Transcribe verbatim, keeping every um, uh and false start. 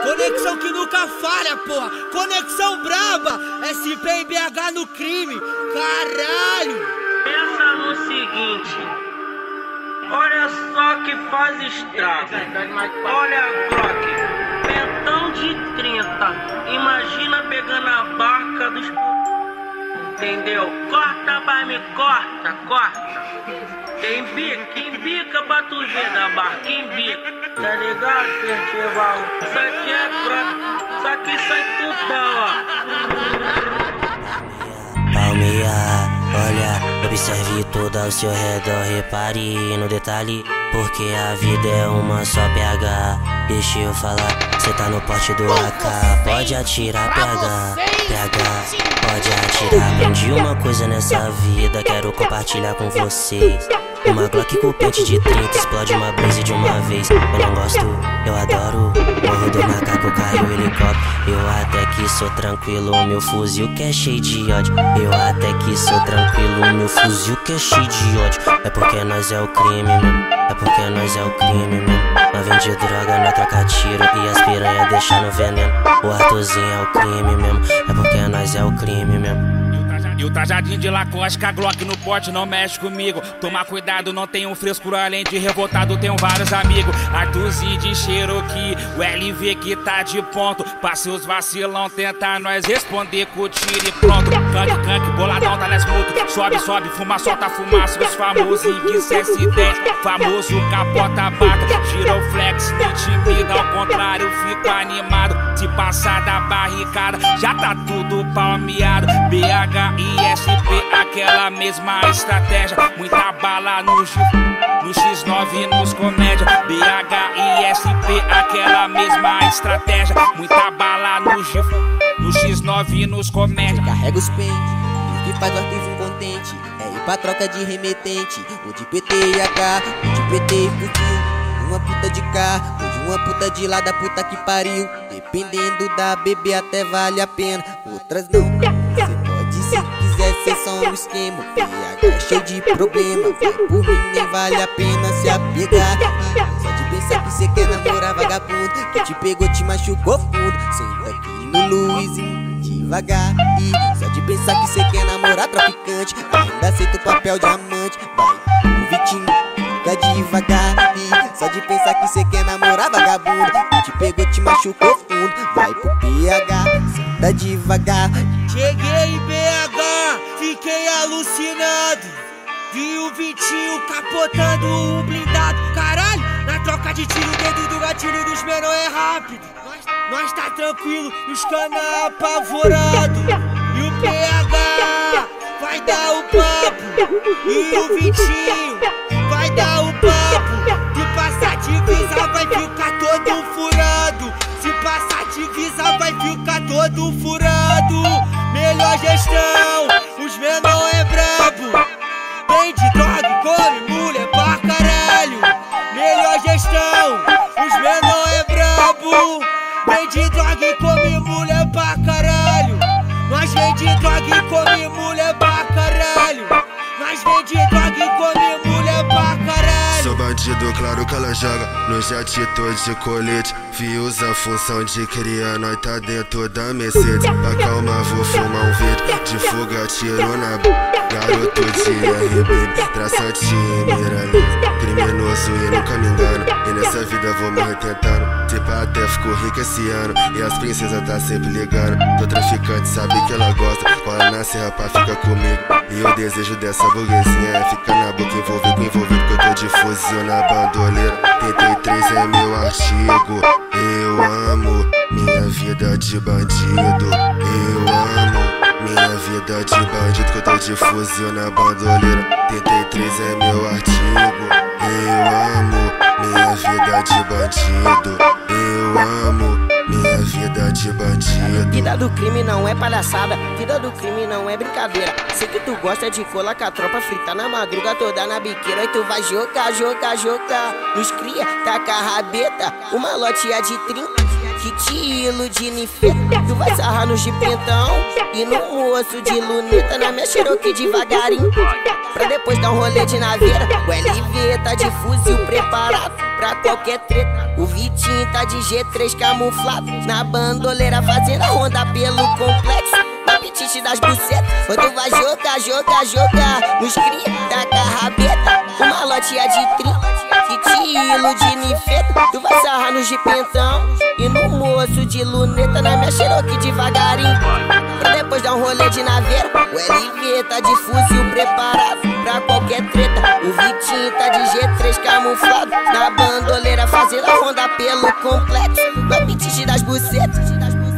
Conexão que nunca falha, porra. Conexão braba. S P e B H no crime. Caralho. Pensa no seguinte. Olha só que faz estrago. Olha a Glock. Pentão de trinta. Imagina pegando a barca dos... Entendeu? Corta, vai me corta, corta. Quem bica, embica pra tu ver da barca, embica. Tá ligado, festival? Isso aqui é pra... Isso aqui sai tudo, ó. Palmeia, olha, observe tudo ao seu redor, repare no detalhe, porque a vida é uma só. P H, deixa eu falar, cê tá no pote do A K, pode atirar. P H, P H, pode atirar. Aprendi uma coisa nessa vida, quero compartilhar com vocês. Uma Glock com pente de trinta, explode uma blaze de uma vez. Eu não gosto, eu adoro. Morro do macaco, cai o helicóptero. Eu até que sou tranquilo, meu fuzil que é cheio de ódio. Eu até que sou tranquilo, meu fuzil que é cheio de ódio. É porque nós é o crime mesmo, é porque nós é o crime mesmo. Nós vende droga, nós troca tiro e as piranha deixa no veneno. O Arthurzinho é o crime mesmo, é porque nós é o crime mesmo. E o trajadinho de Lacoste, com a Glock no pote, não mexe comigo. Toma cuidado, não tenho frescura, além de revoltado tenho vários amigos. Arthurzinho de Cherokee, o L V que tá de ponto. Pra seus vacilão tentar nós responder com tiro e pronto. Canque, canque, boladão tá na smoke. Sobe, sobe, fuma, solta fumaça. Os famosos Iguis S dez, famoso capota bata. Giroflex me intimida, ao contrário fico animado. Se passar da barricada, já tá tudo palmeado. B H e S P, aquela mesma estratégia. Muita bala no G, no X nove nos comédia. B H e S P, aquela mesma estratégia. Muita bala no G, no X nove nos comédia. Carrega os pentes, o que faz o arquivo contente. É ir pra troca de remetente. O de P T e H, o de P T e fuzil. Uma puta de K, hoje uma puta de lá da puta que pariu. Dependendo da bebê até vale a pena, outras não. Cê pode se quiser ser só um esquema. P H é cheio de problema, vai por mim nem vale a pena se apegar. Só de pensar que cê quer namorar vagabundo, que te pegou te machucou fundo. Senta aqui no Luizinho devagar. E só de pensar que cê quer namorar traficante, ainda aceita o papel diamante. Vai pro Vitinho, fica devagar. E só de pensar que cê quer namorar vagabundo, que te pegou te machucou fundo. Vai pro P H, senta devagar. Cheguei em B H, fiquei alucinado. Vi o Vitinho capotando um blindado. Caralho, na troca de tiro, o dedo do gatilho dos menor é rápido. Nós, nós tá tranquilo, os cana apavorado. E o P H vai dar o papo. E o Vitinho vai dar o papo. Se passar divisa vai ficar todo furado. Se passar divisa vai ficar todo furado. Melhor gestão, os menor é brabo. Vende droga e come mulher pra caralho. Melhor gestão, os menor é brabo. Vende droga e come mulher pra caralho. Nós vende droga e come mulher pra caralho. Nós vende droga e come mulher pra caralho. Sou bandido, claro que ela joga no jet todo de colete. Vi usa a função de criar, nós tá dentro da Mercedes. Pra calmar vou fumar um vídeo de fuga, tiro na b. Garoto de R B, traçante e mira lisa. Criminoso e nunca me engano, e nessa vida vou morrer tentando. Tipo até ficou rico esse ano, e as princesas tá sempre ligando. Tô traficante, sabe que ela gosta, cola na serra pra ficar comigo. E o desejo dessa burguesinha é ficar na boca envolvido com envolvido, que eu tô de fuzil na bandoleira. trinta e três é meu artigo, eu amo minha vida de bandido. Eu amo minha vida de bandido, que eu tô de fuzil na bandoleira. trinta e três é meu artigo, eu amo minha vida de bandido. Eu amo minha vida de bandido. Vida do crime não é palhaçada, vida do crime não é brincadeira. Sei que tu gosta de colar com a tropa, fritar na madruga toda na biqueira. E tu vai jogar, jogar, jogar. Nos cria, taca a rabeta, uma loteia de trinta que te ilude ninfeta. Tu vai sarrar no jipentão e no moço de luneta. Na minha Cherokee devagarinho, pra depois dar um rolê de naveira. O L V tá de fuzil preparado pra qualquer treta. O Vitinho Vitinho tá de G três camuflado na bandoleira, fazendo a ronda pelo complexo. No apetite das bucetas, ou tu vai jogar, jogar, jogar nos cria, taca a rabeta, uma lotinha de trinta que te ilude nifeta. Tu vai sarrar no jipentão e no moço de luneta, na minha Cherokee devagarinho, pra depois dar um rolê de naveira. O L V tá de fuzil preparado pra qualquer treta. O Vitinho tá de G três camuflado na bandoleira, fazendo a ronda pelo complexo. No apetite das bucetas.